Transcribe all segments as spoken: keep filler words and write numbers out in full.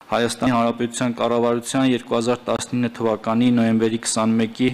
Հայաստանի Հանրապետության կառավարության երկու հազար տասնինը թվականի նոյեմբերի քսանմեկի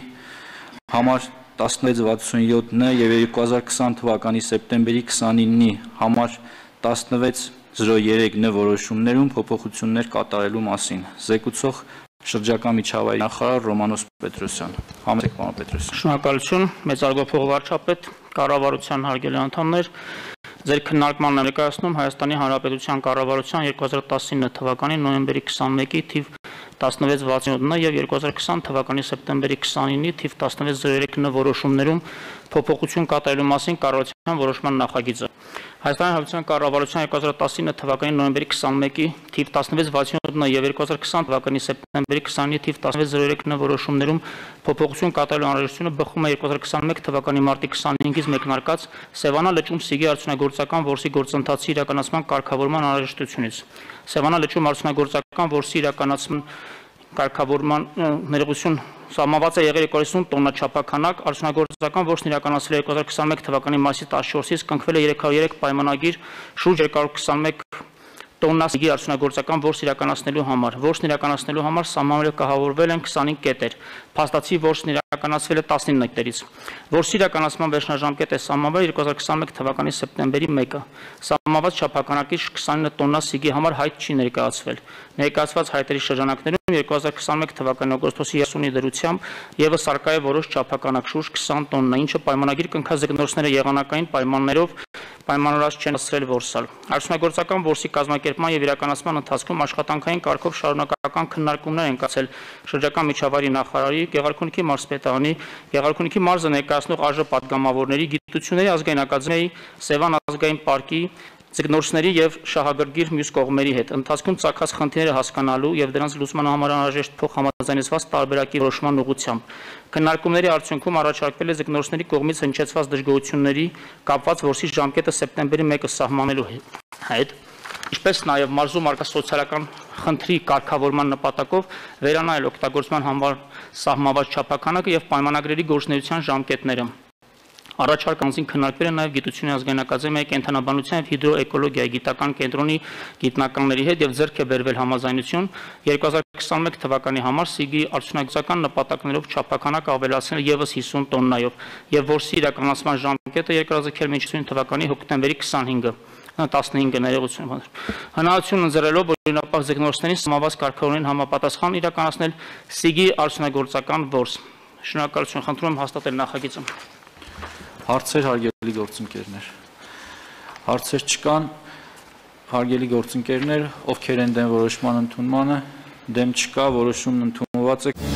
համար տասնվեց վաթսունյոթ Ն եւ երկու հազար քսան թվականի սեպտեմբերի քսանինի համար տասնվեց զրո երեք Ն որոշումներում փոփոխություններ կատարելու մասին։ Զեկուցող շրջակա միջավայրի նախարար Ռոմանոս Պետրոսյան։ Համեցեք, պարոն Պետրոսյան։ Շնորհակալություն, մեծարգո փոխվարչապետ, կառավարության հարգելի անդամներ, ձեր քննարկման ներկայացնում Հայաստանի Հանրապետության կառավարության երկու հազար տասնինը թվականի նոյեմբերի քսանմեկի թիվ տասնվեց վաթսունյոթ Ն եւ երկու հազար քսան թվականի սեպտեմբերի քսանինի թիվ տասնվեց զրո երեք Ն որոշումներում փոփոխություն կատարելու մասին կառավարության որոշման նախագիծը։ Հայաստանի Հանրապետության կառավարության երկու հազար տասնինը թվականի նոյեմբերի քսանմեկի թիվ տասնվեց վաթսունյոթ Ն եւ երկու հազար քսան թվականի սեպտեմբերի քսանինի թիվ տասնվեց զրո երեք Ն որոշումներում փոփոխություն կատարելու անհրաժեշտությունը բխում է երկու հազար քսանմեկ թվականի մարտի քսանհինգից մեկնարկած Սևանա լճում Սիգի արդյունագործական որսի գործընթացի իրականացման կարգավորման անհրաժեշտությունից։ Սևանա լճում արդյունագործական որսի իրականացման կարգավորման ներողություն սահմանված է եղել երկու հազար ութ տոննա չափաքանակ, արդյունագործական որսն իրականացվել է երկու հազար քսանմեկ թվականի մայիսի տասնչորսից, կնքվել է երեք հարյուր երեք պայմանագիր շուրջ երկու հարյուր քսանմեկ տոննա Սիգի արդյունագործական որս իրականացնելու համար։ Որսն իրականացնելու համար սահմանվել է կահավորվել են քսանհինգ կետեր։ Փաստացի որսն իրականացվել է տասնինը կետերից։ Որսի իրականացման վերջնաժամկետ է սահմանվել երկու հազար քսանմեկ թվականի սեպտեմբերի մեկը։ Սահմանված չափաքանակի քսանինը տոննա Սիգի համար հայտ չի ներկայացվել։ Ներկայացված հայտերի շրջանակներում երկու հազար քսանմեկ թվականի օգոստոսի երեսունի դրությամբ եւս արկա է որոշ չափականակ շուրջ քսան տոննա, ինչը պայմանագիր կնքած ձկնորսները եղանակային պայմաններով պայմանավորված չեն հասցրել որսալ։ Արդյունագործական որսի կազմակերպման եւ իրականացման ընթացքում աշխատանքային կարգով շարունակական քննարկումներ են կայացել շրջակա միջավայրի նախարարի, Գեղարքունիքի մարզպետարանի, Գեղարքունիքի մարզը ներկայացնող ԱԺ պատգամավորների, Գիտությունների ազգային ակադեմիայի, Սևան ազգային պարկի, ձկնորսների եւ շահագրգիռ մյուս կողմերի հետ ընթացքում ցակած խնդիրները հասկանալու եւ դրանց լուծման համար անհրաժեշտ փոխհամաձայնեցված տարբերակի որոշման ուղղությամբ քննարկումների արդյունքում առաջարկվել է ձկնորսների կողմից հնչեցված դժգոհությունների կապված որսի ժամկետը սեպտեմբերի մեկը սահմանելու հետ, ինչպես նաեւ մարզում արկա սոցիալական խնդրի կարգավորման նպատակով վերանայել օգտագործման համար սահմանված չափականակը եւ պայմանագրերի գործունեության ժամկետները։ Առաջարկ անձին քննարկվել է նաև Գիտությունների ազգային ակադեմիայի կենդանաբանության եւ հիդրոէկոլոգիայի գիտական կենտրոնի գիտնականների հետ եւ ձեռք է բերվել համաձայնություն երկու հազար քսանմեկ թվականի համար Սիգի արդյունագործական նպատակներով չափականակ ավելացնել եւս հիսուն տոննայով եւ որսի իրականացման ժամկետը երկրաձգել մինչ թվականի հոկտեմբերի քսանհինգը տասնհինգը ներողություն։ Հնարավորություն ընձեռելով օրինապար ձկնորսներին սահմանված կարգավորումներին համապատասխան իրականացնել Սիգի արդյունագործական որս։ Շնորհակալություն, խնդրում եմ հաստատել նախագիծը։ Հարցեր, հարգելի գործընկերներ։ Հարցեր չկան, հարգելի գործընկերներ, ովքեր են դեմ որոշման ընդունմանը, դեմ չկա, որոշումն ընդունված է։